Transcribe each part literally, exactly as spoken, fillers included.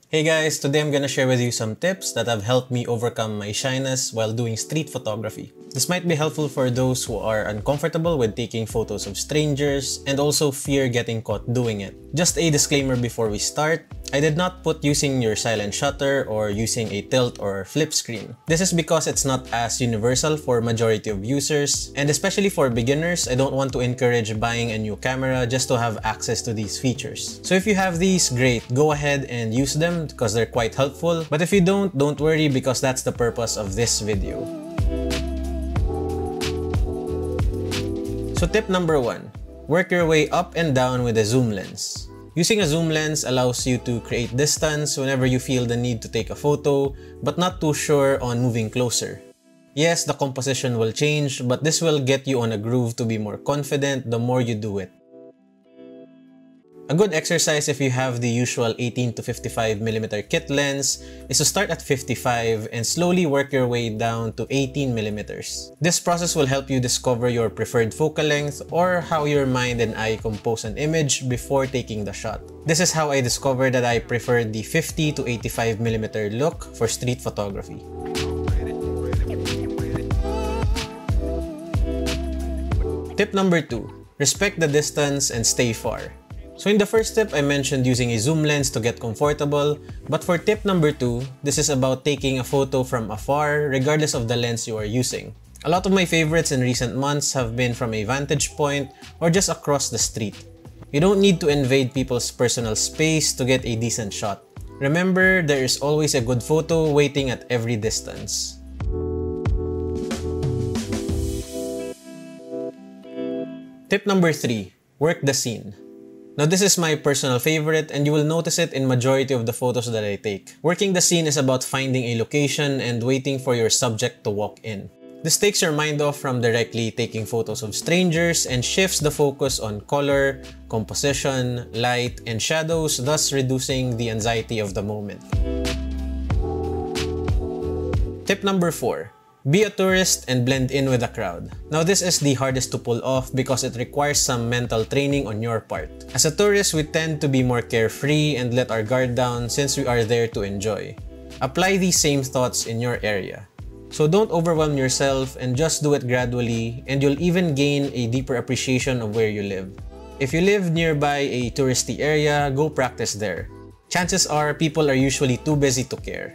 Hey guys, today I'm gonna share with you some tips that have helped me overcome my shyness while doing street photography. This might be helpful for those who are uncomfortable with taking photos of strangers and also fear getting caught doing it. Just a disclaimer before we start, I did not put using your silent shutter or using a tilt or flip screen. This is because it's not as universal for majority of users, and especially for beginners, I don't want to encourage buying a new camera just to have access to these features. So if you have these, great, go ahead and use them because they're quite helpful. But if you don't, don't worry because that's the purpose of this video. So tip number one, work your way up and down with a zoom lens. Using a zoom lens allows you to create distance whenever you feel the need to take a photo, but not too sure on moving closer. Yes, the composition will change, but this will get you on a groove to be more confident the more you do it. A good exercise if you have the usual eighteen to fifty-five millimeter kit lens is to start at fifty-five and slowly work your way down to eighteen millimeters. This process will help you discover your preferred focal length or how your mind and eye compose an image before taking the shot. This is how I discovered that I prefer the fifty to eighty-five millimeter look for street photography. Tip number two, respect the distance and stay far. So in the first tip, I mentioned using a zoom lens to get comfortable, but for tip number two, this is about taking a photo from afar regardless of the lens you are using. A lot of my favorites in recent months have been from a vantage point or just across the street. You don't need to invade people's personal space to get a decent shot. Remember, there is always a good photo waiting at every distance. Tip number three, work the scene. Now this is my personal favorite and you will notice it in majority of the photos that I take. Working the scene is about finding a location and waiting for your subject to walk in. This takes your mind off from directly taking photos of strangers and shifts the focus on color, composition, light, and shadows, thus reducing the anxiety of the moment. Tip number four. Be a tourist and blend in with the crowd. Now this is the hardest to pull off because it requires some mental training on your part. As a tourist, we tend to be more carefree and let our guard down since we are there to enjoy. Apply these same thoughts in your area. So don't overwhelm yourself and just do it gradually, and you'll even gain a deeper appreciation of where you live. If you live nearby a touristy area, go practice there. Chances are people are usually too busy to care.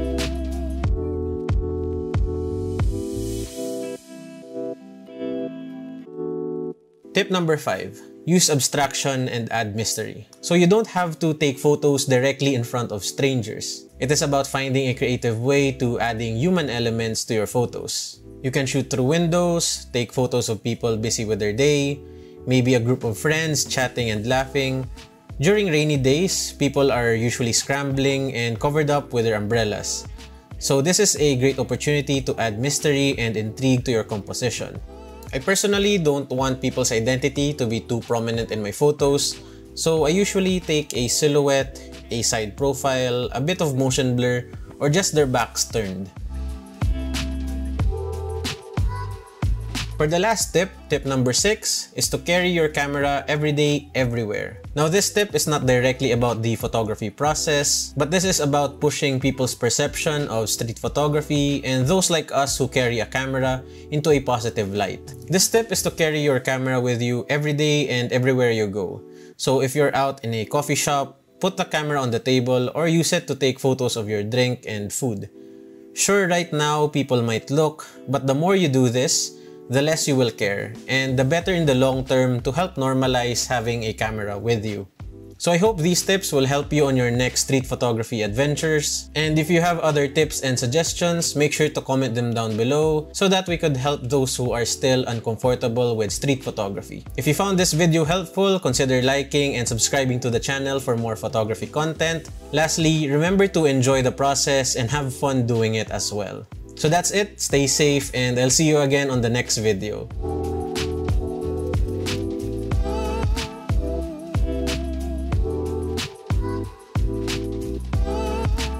Tip number five. Use abstraction and add mystery. So you don't have to take photos directly in front of strangers. It is about finding a creative way to adding human elements to your photos. You can shoot through windows, take photos of people busy with their day, maybe a group of friends chatting and laughing. During rainy days, people are usually scrambling and covered up with their umbrellas. So this is a great opportunity to add mystery and intrigue to your composition. I personally don't want people's identity to be too prominent in my photos, so I usually take a silhouette, a side profile, a bit of motion blur, or just their backs turned. For the last tip, tip number six, is to carry your camera every day, everywhere. Now this tip is not directly about the photography process, but this is about pushing people's perception of street photography and those like us who carry a camera into a positive light. This tip is to carry your camera with you every day and everywhere you go. So if you're out in a coffee shop, put the camera on the table or use it to take photos of your drink and food. Sure, right now people might look, but the more you do this, the less you will care, and the better in the long term to help normalize having a camera with you. So I hope these tips will help you on your next street photography adventures. And if you have other tips and suggestions, make sure to comment them down below so that we could help those who are still uncomfortable with street photography. If you found this video helpful, consider liking and subscribing to the channel for more photography content. Lastly, remember to enjoy the process and have fun doing it as well. So that's it, stay safe, and I'll see you again on the next video.